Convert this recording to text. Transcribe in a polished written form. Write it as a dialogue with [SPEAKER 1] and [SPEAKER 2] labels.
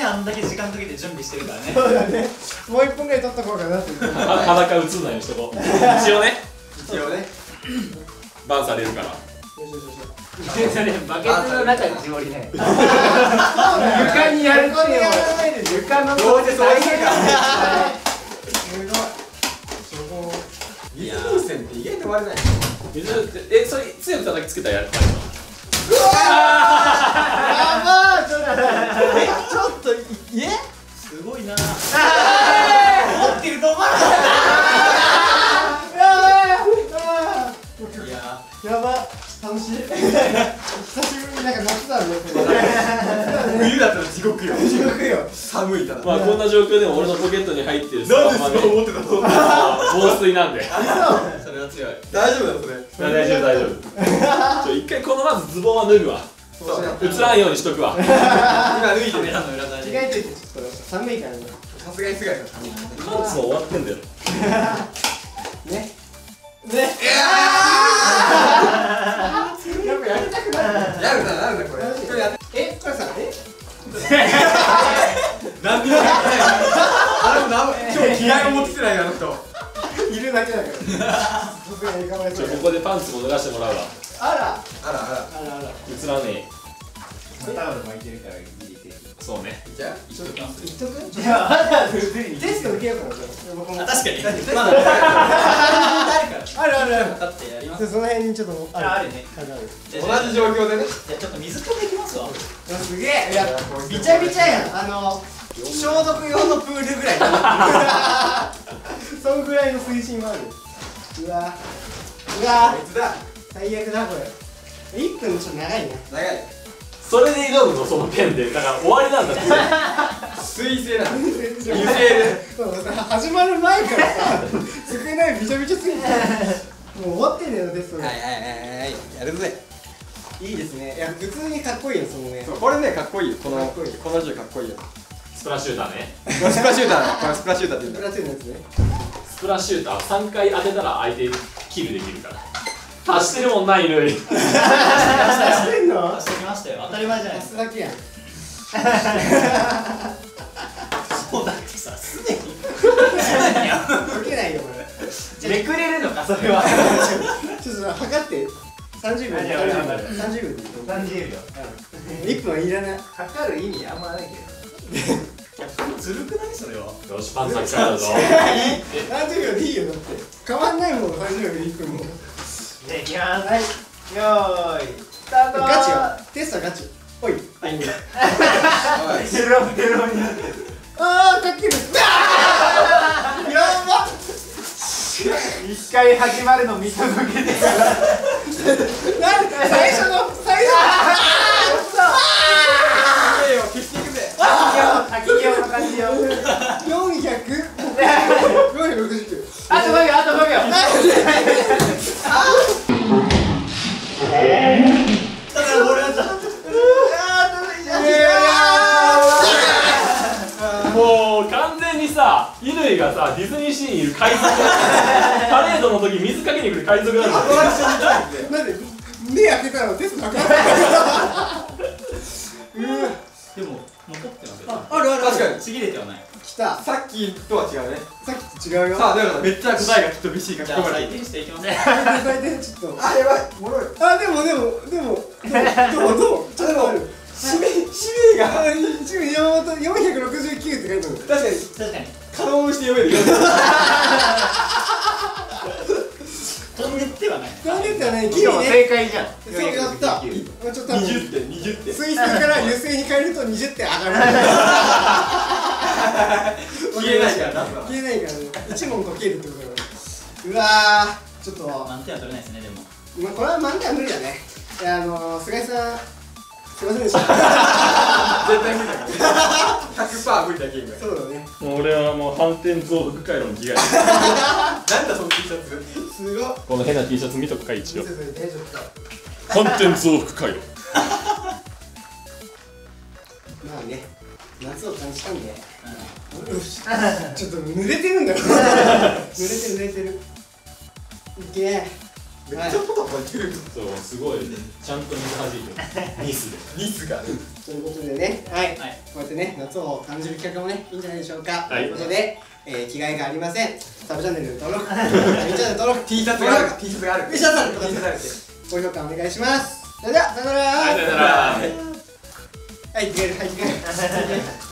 [SPEAKER 1] あんだけ時間かけて準備してるからね。
[SPEAKER 2] そうだね。もう1分ぐらい撮っとこうかなって。
[SPEAKER 3] 裸映んないようにしとこう。一応ねバンされるから。
[SPEAKER 2] よしよしよし。
[SPEAKER 4] それバケツの中に絞りね。床にやるってよ。床の
[SPEAKER 5] どうせそうしてるからね。
[SPEAKER 2] すごい。
[SPEAKER 5] 水風船って意外と割れない。
[SPEAKER 3] 水それ強く叩きつけたらやるか。
[SPEAKER 2] やばー、ちょっと
[SPEAKER 1] すごいな。持ってると思わなかった。いや
[SPEAKER 2] やば、楽しい。久しぶりになんか夏だね。
[SPEAKER 5] 冬だったら地獄よ。
[SPEAKER 2] 地獄よ。
[SPEAKER 5] 寒いから。
[SPEAKER 3] まあこんな状況でも俺のポケットに入ってるス
[SPEAKER 5] なんで
[SPEAKER 3] マホ
[SPEAKER 5] そう思ってたの？
[SPEAKER 3] 防水なんで。
[SPEAKER 1] それは強い。
[SPEAKER 5] 大丈夫だよそれ。
[SPEAKER 3] 大丈夫大丈夫。一回このまずズボンは脱ぐわ。
[SPEAKER 5] そうね。
[SPEAKER 3] 映らんようにしとくわ。
[SPEAKER 5] 今脱いでね。
[SPEAKER 1] カメラの裏側に。
[SPEAKER 2] 着替えといてちょっと寒いからね。
[SPEAKER 5] さすがにすがよ。
[SPEAKER 3] パンツも終わってんだよ。
[SPEAKER 2] ね。ね。やっぱやりたくなる。
[SPEAKER 5] やるなこれ。これやって。
[SPEAKER 2] これさ、
[SPEAKER 5] なんでもやってない。今日着替えを持ってきてないよあの人。
[SPEAKER 2] いるだけだから。僕がかわいそう。
[SPEAKER 3] ここでパンツも脱がしてもらうわ。
[SPEAKER 2] あら。
[SPEAKER 5] あら。
[SPEAKER 3] 映らね
[SPEAKER 4] タオル巻いてるからいいですよ。
[SPEAKER 3] え。そうね。
[SPEAKER 5] じゃあ
[SPEAKER 1] 言っときます。
[SPEAKER 2] 言っとく？
[SPEAKER 4] いや、まだ
[SPEAKER 2] テスト受けようかな。僕も。
[SPEAKER 1] 確かに。まだ。
[SPEAKER 2] ある。
[SPEAKER 1] だってやります。
[SPEAKER 2] その辺にちょっと
[SPEAKER 1] あるね。
[SPEAKER 2] ある。
[SPEAKER 5] 同じ状況でね。
[SPEAKER 1] じゃあちょっと水飛んでいきますわ。
[SPEAKER 2] すげえ。いや、びちゃびちゃやん。消毒用のプールぐらい。そんぐらいの水深もある。うわ。
[SPEAKER 5] こいつだ。
[SPEAKER 2] 最悪だこれ。1分ちょっと長いね。
[SPEAKER 5] 長い。
[SPEAKER 3] それで挑むのそのペンで。だから終わりなんだって。
[SPEAKER 5] 水性なの。油性で。
[SPEAKER 2] そうさ、始まる前からさ、机ないびちゃびちゃすぎて。もう終わってんだよテストが。
[SPEAKER 5] やるぜ。
[SPEAKER 2] いいですね。いや普通にかっこいいよそのね。
[SPEAKER 5] そうこれねかっこいいよ。この
[SPEAKER 2] かっこいい
[SPEAKER 5] この銃かっこいいよ。
[SPEAKER 3] スプラッシューターね。
[SPEAKER 5] これスプラシューター。これスプラシューターって言うんだ。
[SPEAKER 2] プラチューのやつね。
[SPEAKER 3] スプラッシューター3回当てたら相手キルできるから。走ってるもんないのに。
[SPEAKER 2] してんの？
[SPEAKER 1] してきましたよ。当たり前じゃないですか。
[SPEAKER 2] だけやん。
[SPEAKER 1] そうだってさ、すでに。
[SPEAKER 2] 解けないよこれ。
[SPEAKER 4] めくれるのかそれは。
[SPEAKER 2] ちょっと測って30秒で30秒でいい
[SPEAKER 4] 30秒。
[SPEAKER 2] 1分はいらない。
[SPEAKER 4] 測る意味あんまないけ
[SPEAKER 1] ずるくないそれは。
[SPEAKER 3] よし、パンツ先からだぞ。
[SPEAKER 2] 30秒でいいよだって変わんないもん30秒で1分も。
[SPEAKER 4] ど。じゃあいきます。
[SPEAKER 2] はい
[SPEAKER 4] よーい。スタート。
[SPEAKER 2] ガチよテストはガチ。おい
[SPEAKER 4] デロデロになってる。
[SPEAKER 2] あーかける。やばっ。
[SPEAKER 4] 一回始まるの見届けてから。
[SPEAKER 2] なんで最初の
[SPEAKER 5] 消していくぜ。
[SPEAKER 4] 滝行の感じよ。
[SPEAKER 2] 469。
[SPEAKER 4] あと5秒、あと5秒。
[SPEAKER 1] だから俺はさ。
[SPEAKER 3] もう完全にさ、乾がさ、ディズニーシーにいる海賊。パレードの時水かけに来る海賊なんだよ。
[SPEAKER 2] なんで目開けたらテストなくなった。
[SPEAKER 1] でも残ってますよ。
[SPEAKER 2] あるある
[SPEAKER 5] 確かに
[SPEAKER 1] ちぎれてはない。
[SPEAKER 2] 来た。さ
[SPEAKER 5] さっきとは違うね。
[SPEAKER 2] っきと違うよ。
[SPEAKER 5] さあだからめっちゃ答えがきっとビシーが
[SPEAKER 1] じゃあ採
[SPEAKER 5] 聞こえる。
[SPEAKER 1] 点していきますね。
[SPEAKER 2] ちょっと。
[SPEAKER 5] あやばい。おもろい。
[SPEAKER 2] あでもどうちょっとある。
[SPEAKER 5] 使命が
[SPEAKER 2] 一応山本469って書いてある。
[SPEAKER 5] 確かに
[SPEAKER 1] 確かに。
[SPEAKER 5] 可能にして読めるよ。
[SPEAKER 1] 飛んでってはない。
[SPEAKER 2] 飛んでったよね。
[SPEAKER 4] で
[SPEAKER 2] 君
[SPEAKER 4] も
[SPEAKER 2] ね。
[SPEAKER 4] 正解じゃん。
[SPEAKER 2] そうやった。ちょっと
[SPEAKER 5] 20点20点。
[SPEAKER 2] 水星から油星に変えると20点上がる。
[SPEAKER 5] 消えないからな。
[SPEAKER 2] 消えないからね。1問解けるってことだから。うわーちょっと
[SPEAKER 1] 満点は取れないですねでも。
[SPEAKER 2] まあこれは満点は無理だね。いや菅井さんすいませんでした。
[SPEAKER 5] 絶対無理だから。100% 無理だゲームが。
[SPEAKER 2] そうだね。
[SPEAKER 3] もう俺はもう反転増幅回路に着替える。
[SPEAKER 5] なんだその T シャツ。
[SPEAKER 2] すごっ。
[SPEAKER 3] この変な T シャツ見とくか一応。
[SPEAKER 2] 見せといてちょっと。
[SPEAKER 3] 反転増幅回路。
[SPEAKER 2] まあね夏を感じたんで。ちょっと濡れてるんだよ。濡れてる。いけー。
[SPEAKER 5] めっちゃポタポタいける。
[SPEAKER 3] そう、すごいちゃんと水弾いてる。ニスで。
[SPEAKER 5] ニスがね。
[SPEAKER 2] ということでね、はい、
[SPEAKER 1] はい。
[SPEAKER 2] こうやっってね夏を感じる企画もねいいんじゃないでしょうか、
[SPEAKER 3] はい
[SPEAKER 2] ということで、着替えがありませんサブチャンネル登録チャンネル登録
[SPEAKER 5] T シャツがある T シャツがある
[SPEAKER 2] T シャツある
[SPEAKER 5] T シャツあるって
[SPEAKER 2] 高評価お願いしますそれではさよなら
[SPEAKER 3] はいさよなら
[SPEAKER 2] はい着替えるはい着替える